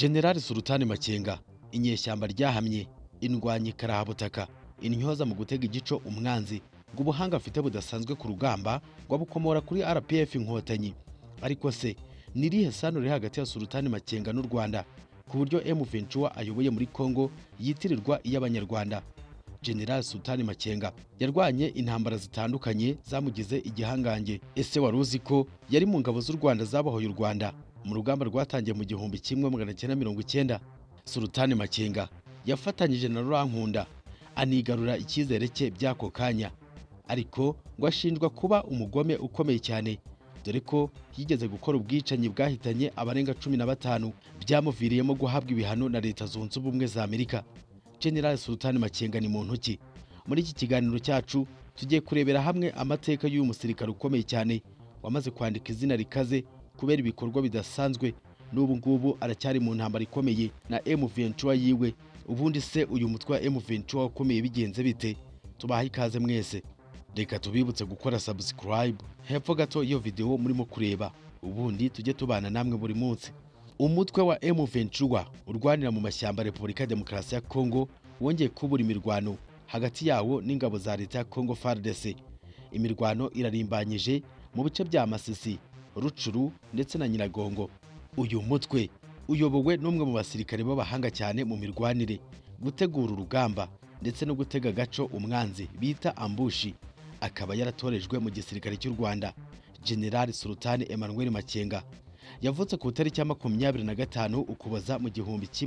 General Sultan Makenga inyeshyamba ryahamye indwanyi karahabutaka intyoza mu gutega igico umwanzi ngo ubuhanga afite budasanzwe ku rugamba ngo bukomora kuri RPF inkotanyi. Ariko se nirihe sano riri hagati ya Sultan Makenga n'u Rwanda ku buryo M23 ayoboye muri Kongo yitirirwa iy'abanyarwanda? General Sultan Makenga yarwanye intambara zitandukanye zamugize igihangange. Ese waruzi ko yari mu ngabo z'u Rwanda zabahoye u Rwanda mu rugamba rwatangiye mu 1990? Sultan Makenga yafatanyije na Rurankunda anigarura icyizere cye byako kanya, ariko ngo ashinjwa kuba umugome ukomeye cyane, dore ko yigeze gukora ubwicanyi bwahitanye abarenga 15 byamuviriyemo guhabwa ibihano na Leta Zunze Ubumwe za Amerika. General Sultan Makenga ni muntu ki? Muri iki kiganiro cyacu tugiye kurebera hamwe amateka y'uyu musirikare ukomeye cyane wamaze kwandika izina rikaze kubera ibikorwa bidasanzwe. N'ubu ngubu aracyari mu ntambara ikomeye na M23 yiwe. Ubundi se uyu mutwe wa M23 wakomeye bigenze bite? Tubaha ikaze mwese. Reka tubibutse gukora subscribe hepfo gato iyo video murimo kureba, ubundi tujye tubana namwe buri munsi. Umutwe wa M23 urwanira mu mashyamba Repubulika Demokarasi ya Kongo wongeye kubura imirwano hagati yawo n'ingabo za Leta ya Kongo FARDC. Imirwano irarimbanyije mu bice bya Masisi, Rucuru ndetse na Nyiragongo. Uyu mutwe uyobowe n'umwe mu basirikare b'abahanga cyane mu mirwanire, gutegura urugamba ndetse no gutega gaco umwanzi bita ambushi. Akaba yaratorejwe mu gisirikare cy'u Rwanda. General Sultan Makenga yavutse ku itariki ya 25 Ukuboza mu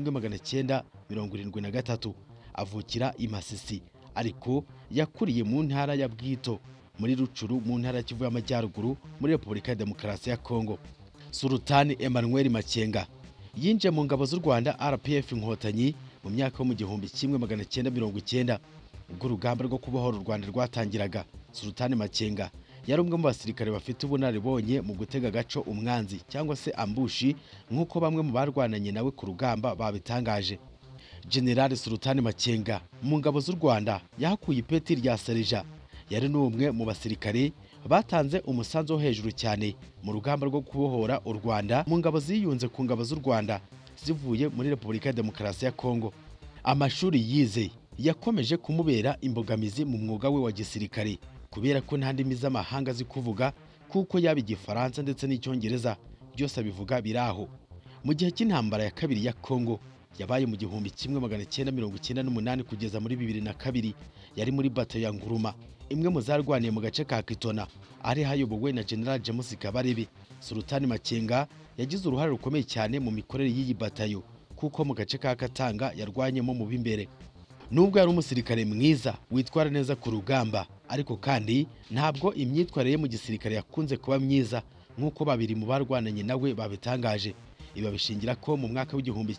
1973, avukira i Masisi, ariko yakuriye mu ntara ya Bwito muri Rucuru mu ntara ya Kivu y'Amajyaruguru muri Repubulika ya Demokarasi ya Kongo. Sultan Makenga yinjiye mu ngabo z'u Rwanda RPF inkotanyi mu myaka yo mu 1990, ubwo urugamba rwo kubohora u Rwanda rwatangiraga. Sultan Makenga yari umwe mu basirikare bafite ubunararibonye mu gutega gaco umwanzi cyangwa se ambushi, nk'uko bamwe mu barwananye nawe ku rugamba babitangaje. General Sultan Makenga mu ngabo z'u Rwanda yahakuye ipeti rya Serija. Yari n'umwe mu basirikare batanze umusanzu wo hejuru cyane mu rugamba rwo kubohora u Rwanda mu ngabo ziyunze ku ngabo z'u Rwanda zivuye muri Repubulika ya Demokarasi ya Kongo. Amashuri yize yakomeje kumubera imbogamizi mu mwuga we wa gisirikare, kubera ko nta ndimi z'amahanga zikuvuga, kuko yaba Igifaransa ndetse n'Icyongereza byose abivuga biraho. Mu gihe cy'intambara ya kabiri ya Kongo yabaye mu 1998 kugeza muri 2002, yari muri bato ya Nguruma, imwe mu zarwaniye mu gace ka Kitona, ari hayobowe na General James Kabarebe. Sultan Makenga yagize uruhare rukomeye cyane mu mikorere y'iyi batayo, kuko mu gace ka Katanga yarwanyemo mu b'imbere. Nubwo yari umusirikare mwiza witwara neza ku rugamba, ariko kandi ntabwo imyitwarire mu gisirikare yakunze kuba myiza nk'uko babiri mu barwananye nawe babitangaje. Iba bishingira ko mu mwaka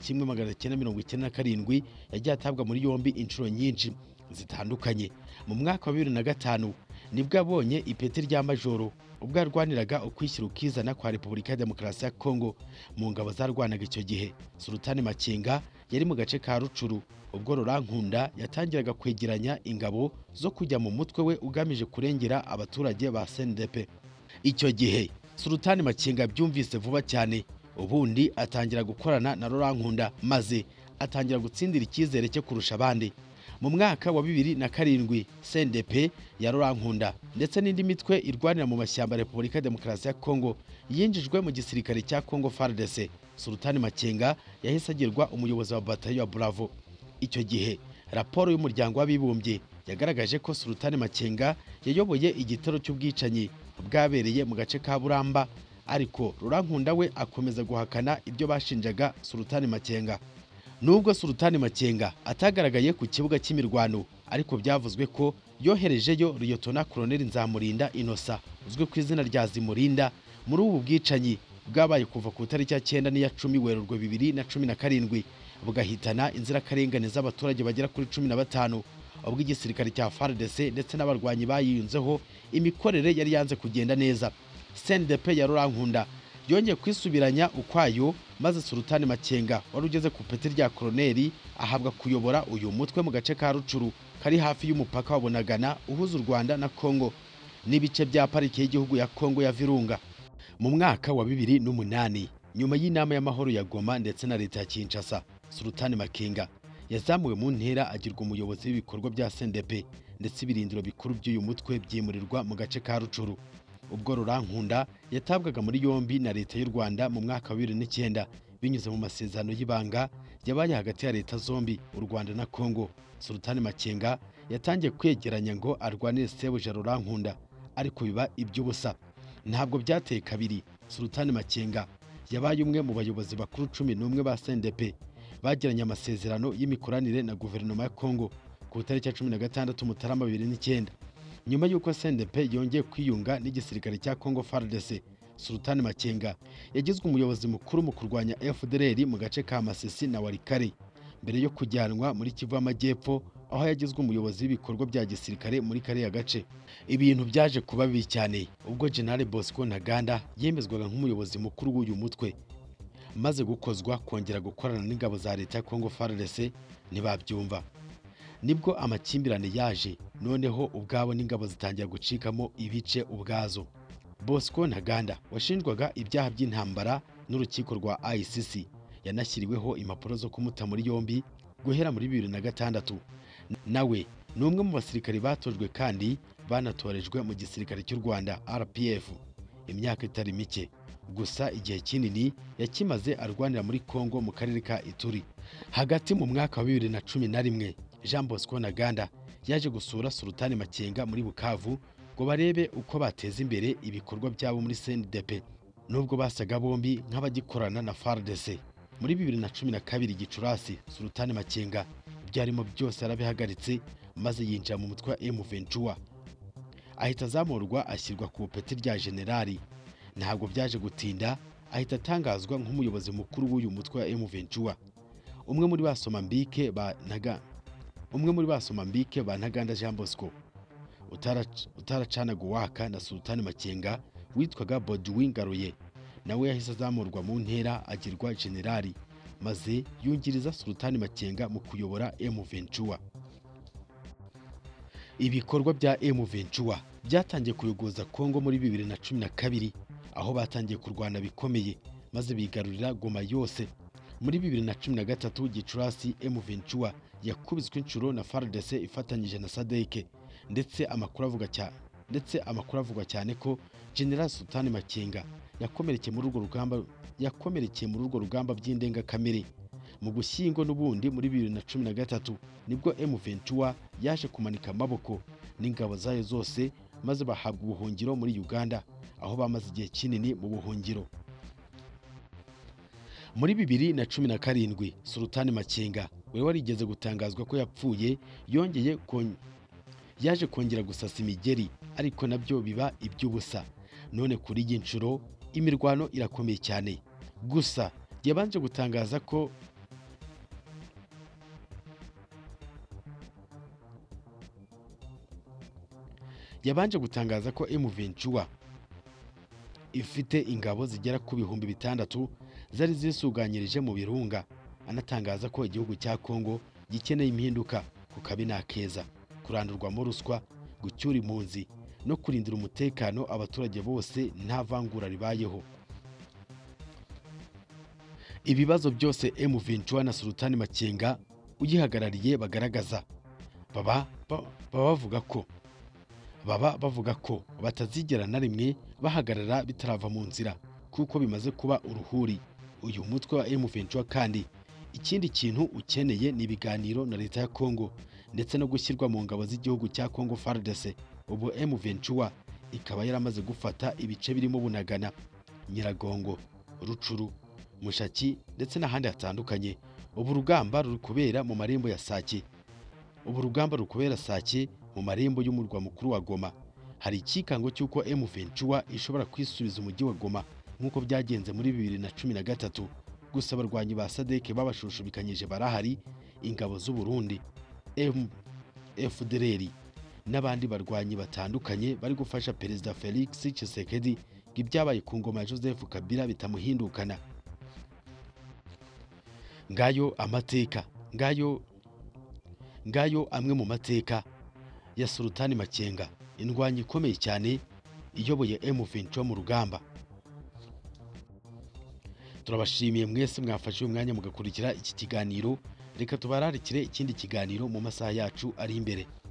w'1997 yagiye atabwa muri yombi inshuro nyinshi zitandukanye. Mu mwaka wa 2005 nibwo abonye ipeti rya majoro ubwo yarwaniraga ukwishyira ukizana kwa Repubulika ya Demokarasi ya Kongo mu ngabo zarwanaga icyo gihe. Sultan Makenga yari mu gace ka Rucuru ubwo Rurankunda yatangiraga kwegeranya ingabo zo kujya mu mutwe we ugamije kurengera abaturage ba CNDP. Icyo gihe Sultan Makenga byumvise vuba cyane, ubundi atangira gukorana na Rurankunda maze atangira gutsindira icyizere cye kurusha abandi. Mu mwaka wa 2007 CNDP ya Rurankunda ndetse n'indi mitwe irwanira mu mashyamba Repubulika ya Demokarasi ya Kongo yinjijwe mu gisirikare cya Kongo FARDC. Sultan Makenga yahise agirwa umuyobozi wa batayo ya Bravo. Icyo gihe raporo y'umuryango w'abibumbye yagaragaje ko Sultan Makenga yayoboye igitero cy'ubwicanyi bwabereye mu gace ka Buramba, ariko Rurankunda we akomeza guhakana ibyo bashinjaga Sultan Makenga. Nubwo Sultan Makenga atagaragaye ku kibuga cy'imirwano, ariko byavuzwe ko yoherejeyo Lieutenant Colonel Nzamurinda Innocent uzwi ku izina rya Zimurinda muri ubu bwicanyi bwabaye kuva ku itariki ya 9 n'iya 10 Werurwe 2017, bugahitana inzirakarengane z'abaturage bagera kuri 15, ubwo igisirikare cya FARDC ndetse n'abarwanyi bayiyunzeho imikorere yari yanze kugenda neza. CNDP ya Rurankunda yongeye kwisubiranya ukwayo, maze Sultan Makenga wari ugeze ku peti rya koloneli ahabwa kuyobora uyu mutwe mu gace ka Rucuru kari hafi y'umupaka wa Bunagana uhuza u Rwanda na Kongo n'ibice bya parike y'igihugu ya Kongo ya Virunga. Mu mwaka wa 2008 nyuma y'inama y'amahoro ya Goma ndetse na leta ya Kinshasa, Sultan Makenga yazamuwe mu ntera agirwa umuyobozi w'ibikorwa bya CNDP ndetse ibirindiro bikuru by'uyu mutwe byimurirwa mu gace ka Rucuru. Ubwo Rurankunda yatabwaga muri yombi na leta y'u Rwanda mu mwaka wa 2009 binyuze mu masezerano y'ibanga yabaye hagati ya leta zombi, u Rwanda na Kongo. Sultan Makenga yatangiye kwegeranya ngo arwanire sebuja Rurankunda, ariko biba iby'ubusa. Ntabwo byateye kabiri. Sultan Makenga yabaye umwe mu bayobozi bakuru 11 ba CNDP bagiranye amasezerano y'imikoranire na guverinoma ya Kongo ku itariki ya 16 Mutarama 2009. Nyuma y'uko CNDP yongeye kwiyunga n'igisirikare cya Kongo FARDC, Sultan Makenga yagizwe umuyobozi mukuru mu kurwanya FDLR mu gace ka Masisi na Walikare, mbere yo kujyanwa muri Kivu y'Amajyepfo aho yagizwe umuyobozi w'ibikorwa bya gisirikare muri kariya gace. Ibintu byaje kuba bibi cyane ubwo General Bosco Ntaganda yemezwaga nk'umuyobozi mukuru w'uyu mutwe, maze gukozwa kongera gukorana n'ingabo za leta ya Kongo FARDC ntibabyumva. Nibwo amakimbirane yaje, noneho ubwabo n'ingabo zitangira gucikamo ibice ubwazo. Bosco Ntaganda washinjwaga ibyaha by'intambara n'urukiko rwa ICC yanashyiriweho impapuro zo kumuta muri yombi guhera muri 2006. Nawe ni umwe mu basirikari batojwe kandi banatorejwe mu gisirikare cy'u Rwanda RPF imyaka itari mike. Gusa igihe kinini yakimaze arwanira muri Kongo mu karere ka Ituri. Hagati mu mwaka wa 2011 Jean Bosco Ntaganda yaje gusura Sultan Makenga muri Bukavu ngo barebe uko bateza imbere ibikorwa byabo muri CNDP, nubwo basaga bombi nk'abagikorana na FARDC. Muri 2012 Gicurasi, Sultan Makenga byarimo byose yarabihagaritse maze yinjira mu mutwe wa M23, ahita azamurwa ashyirwa ku peti rya generali. Ntabwo byaje gutinda ahita atangazwa nk'umuyobozi mukuru w'uyu mutwe wa M23. Umwe muri basoma mbike ba Ntaganda Jean Bosco utaracanaga uwaka na Sultan Makenga witwaga Baudouin Ngaruye, nawe yahise azamurwa mu ntera agirwa generali, maze yungiriza Sultan Makenga mu kuyobora M23. Ibikorwa bya M23 byatangiye kuyogoza Kongo muri 2012 aho batangiye kurwana bikomeye maze bigarurira Goma yose. Muri 2013 Gicurasi M23 yakubiswe inshuro na FARDC ifatanyije na SADC, ndetse amakuru avuga cyane ko General Sultan Makenga yakomerekeye muri urwo rugamba by'indengakamere. Mu Gushyingo n'ubundi muri 2013 nibwo M23 yaje kumanika amaboko n'ingabo zayo zose maze bahabwa ubuhungiro muri Uganda, aho bamaze igihe kinini mu buhungiro. Muri 2017 Sultan Makenga we warigeze gutangazwa ko yapfuye, yaje kongera gusasa imigeri, ariko nabyo biba iby'ubusa. None kuri iyi nshuro imirwano irakomeye cyane. Gusa yabanje gutangaza ko M23 ifite ingabo zigera ku 6,000 zari zisuganyirije mu birunga. Anatangaza ko igihugu cya Kongo gikeneye impinduka ku kabi n'akeza, kurandurwamo ruswa, gucyura impunzi no kurindira umutekano abaturage bose nta vangura ribayeho. Ibibazo byose M23 na Sultan Makenga ugihagarariye bagaragaza baba bavuga ko batazigera na rimwe bahagarara bitarava mu nzira, kuko bimaze kuba uruhuri uyu mutwe wa M23. Kandi ikindi kintu ukeneye ni ibiganiro na leta ya Kongo ndetse no gushyirwa mu ngabo z'igihugu cya Kongo FARDC. Ubu M23 ikaba yaramaze gufata ibice birimo Bunagana, Nyiragongo, Rucuru, Mushaki ndetse n'ahandi hatandukanye. Ubu urugamba ruri kubera mu marembo ya Sake. Mu marembo y'umurwa mukuru wa Goma. Hari ikikango cy'uko M23 ishobora kwisubiza umujyi wa Goma nk'uko byagenze muri 2013. Gusa abarwanyi ba SADC babashushubikanyije barahari, ingabo z'u Burundi, FDLR n'abandi barwanyi batandukanye bari gufasha Perezida Felix Tshisekedi ibyabaye ku ngoma ya Joseph Kabila bitamuhindukana. Ngayo amateka, ngayo amwe mu mateka ya Sultan Makenga, indwanyi ikomeye cyane iyoboye M23 mu rugamba. turabashimiye mwese mwafashe umwanya mugakurikira iki kiganiro. Reka tubararikire ikindi kiganiro mu masaha yacu ari imbere.